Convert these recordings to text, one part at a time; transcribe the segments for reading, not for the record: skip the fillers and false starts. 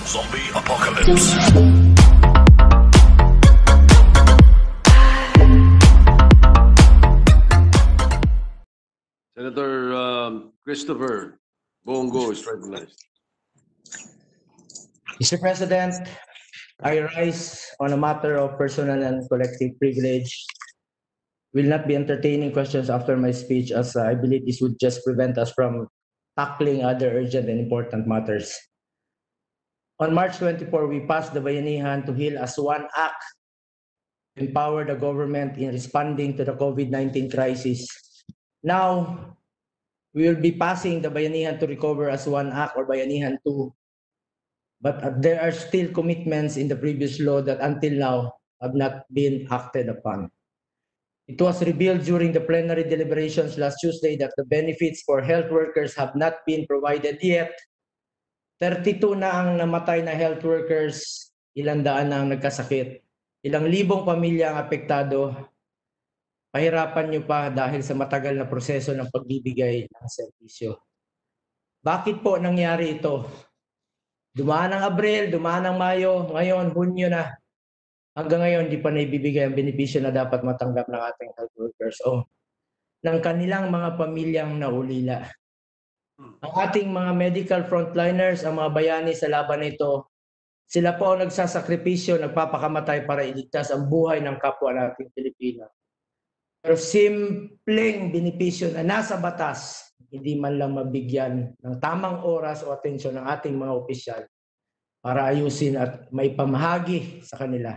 Zombie Apocalypse. Senator Christopher Bong Go is recognized. Mr. President, I rise on a matter of personal and collective privilege. Will not be entertaining questions after my speech, as I believe this would just prevent us from tackling other urgent and important matters. On March 24, we passed the Bayanihan to Heal as One Act to empower the government in responding to the COVID-19 crisis. Now, we will be passing the Bayanihan to Recover as One Act, or Bayanihan 2. But there are still commitments in the previous law that until now have not been acted upon. It was revealed during the plenary deliberations last Tuesday that the benefits for health workers have not been provided yet. 32 na ang namatay na health workers, ilang daan na ang nagkasakit, ilang libong pamilya ang apektado. Pahirapan nyo pa dahil sa matagal na proseso ng pagbibigay ng serbisyo. Bakit po nangyari ito? Dumaan ang Abril, dumaan ang Mayo, ngayon Hunyo na. Hanggang ngayon, di pa naibibigay ang benepisyo na dapat matanggap ng ating health workers o ng kanilang mga pamilyang naulila. Ang ating mga medical frontliners, ang mga bayani sa laban nito, sila po ang nagsasakripisyo, nagpapakamatay para iligtas ang buhay ng kapwa nating Pilipino. Pero simpleng benepisyo na nasa batas, hindi man lang mabigyan ng tamang oras o atensyon ng ating mga opisyal para ayusin at may pamahagi sa kanila.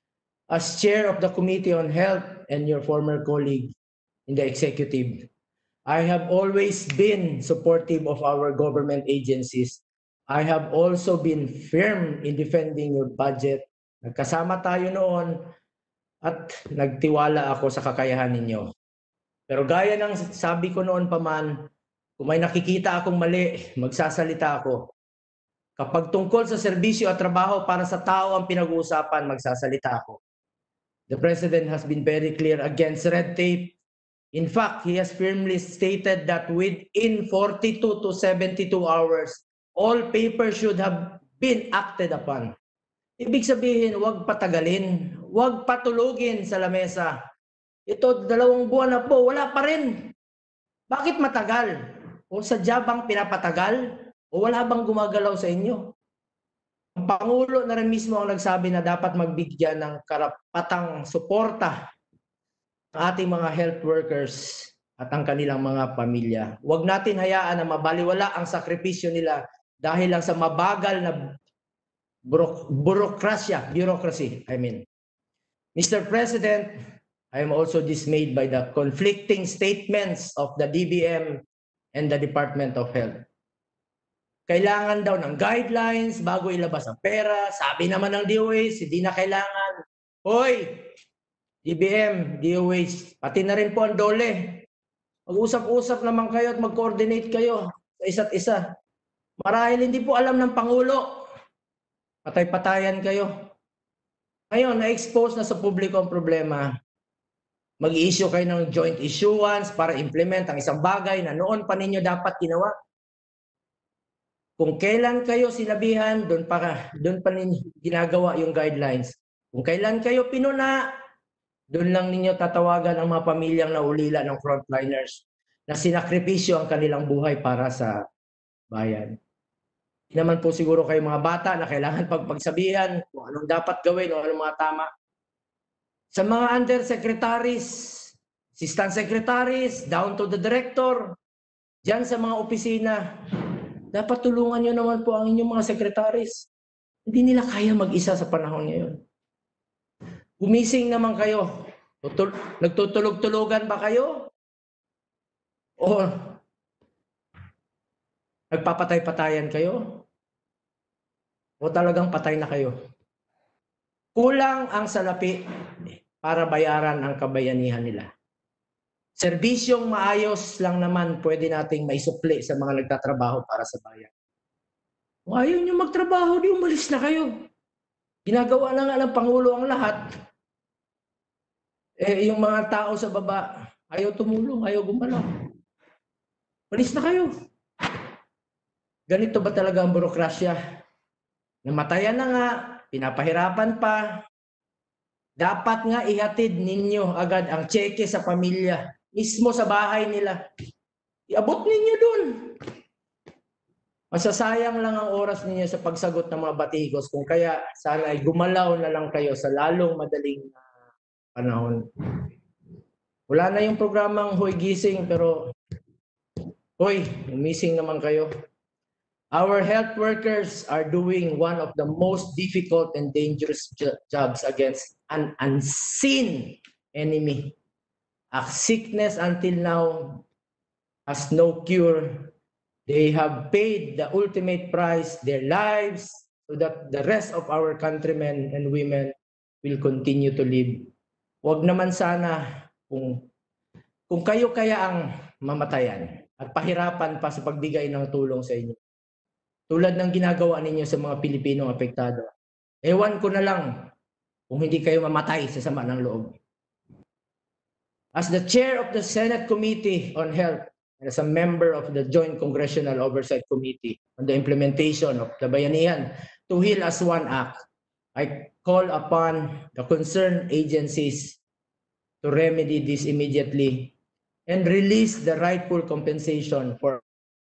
As chair of the Committee on Health and your former colleague in the executive, I have always been supportive of our government agencies. I have also been firm in defending your budget. Nagkasama tayo noon at nagtiwala ako sa kakayahan ninyo. Pero gaya ng sabi ko noon pa man, kung may nakikita akong mali, magsasalita ako. Kapag tungkol sa serbisyo at trabaho para sa tao ang pinag-uusapan, magsasalita ako. The President has been very clear against red tape. In fact, he has firmly stated that within 42 to 72 hours, all papers should have been acted upon. Ibig sabihin, huwag patagalin, huwag patulugin sa lamesa. Ito, 2 buwan na po, wala pa rin. Bakit matagal? O sadya bang pinapatagal? O wala bang gumagalaw sa inyo? Ang Pangulo na rin mismo ang nagsabi na dapat magbigyan ng karapatang suporta ng ating mga health workers at ang kanilang mga pamilya. Huwag natin hayaan na mabaliwala ang sakripisyo nila dahil lang sa mabagal na bureaucracy. Mr. President, I am also dismayed by the conflicting statements of the DBM and the Department of Health. Kailangan daw ng guidelines bago ilabas ang pera. Sabi naman ng DOH, hindi na kailangan. Hoy, DBM, DOH, pati na rin po ang DOLE. Mag-usap-usap naman kayo at mag-coordinate kayo sa isa't isa. Marahil hindi po alam ng Pangulo. Patay-patayan kayo. Ngayon, na-expose na sa publiko ang problema. Mag-i-issue kayo ng joint issuance para implement ang isang bagay na noon pa ninyo dapat ginawa. Kung kailan kayo sinabihan, doon pa ninyo ginagawa yung guidelines. Kung kailan kayo pinuna, doon lang ninyo tatawagan ang mga pamilyang naulila ng frontliners na sinakripisyo ang kanilang buhay para sa bayan. Hindi naman po siguro kayo mga bata na kailangan pagsabihan kung anong dapat gawin o anong mga tama. Sa mga undersecretaries, assistant secretaries, down to the director, dyan sa mga opisina, dapat tulungan nyo naman po ang inyong mga secretaries. Hindi nila kaya mag-isa sa panahon ngayon. Gumising naman kayo. Nagtutulog-tulogan ba kayo? O nagpapatay-patayan kayo? O talagang patay na kayo? Kulang ang salapi para bayaran ang kabayanihan nila. Serbisyong maayos lang naman pwede nating maisupli sa mga nagtatrabaho para sa bayan. Kung ayaw nyo magtrabaho, di umalis na kayo. Ginagawa na nga ng Pangulo ang lahat. Yung mga tao sa baba, ayaw tumulong, ayaw gumalaw. Umalis na kayo. Ganito ba talaga ang burokrasya? Namatayan na nga, pinapahirapan pa. Dapat nga ihatid ninyo agad ang cheque sa pamilya, mismo sa bahay nila. Iabot ninyo dun. Masasayang lang ang oras ninyo sa pagsagot ng mga batikos, kung kaya sana ay gumalaw na lang kayo sa lalong madaling panahon. Wala na yung programang Hoy Gising, pero hoy, missing naman kayo. Our health workers are doing one of the most difficult and dangerous jobs against an unseen enemy. A sickness until now has no cure. They have paid the ultimate price, their lives, so that the rest of our countrymen and women will continue to live. Huwag naman sana kung kayo kaya ang mamatayan at pahirapan pa sa pagbigay ng tulong sa inyo, tulad ng ginagawa ninyo sa mga Pilipinong apektado. Ewan ko na lang kung hindi kayo mamatay sa sama ng loob. As the chair of the Senate Committee on Health and as a member of the Joint Congressional Oversight Committee on the implementation of the Bayanihan to Heal as One Act, I call upon the concerned agencies to remedy this immediately and release the rightful compensation for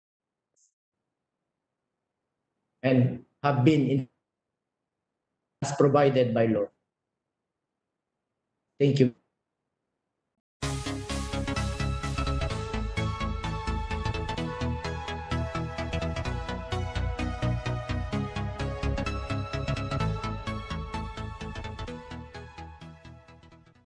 and have been as provided by law. Thank you.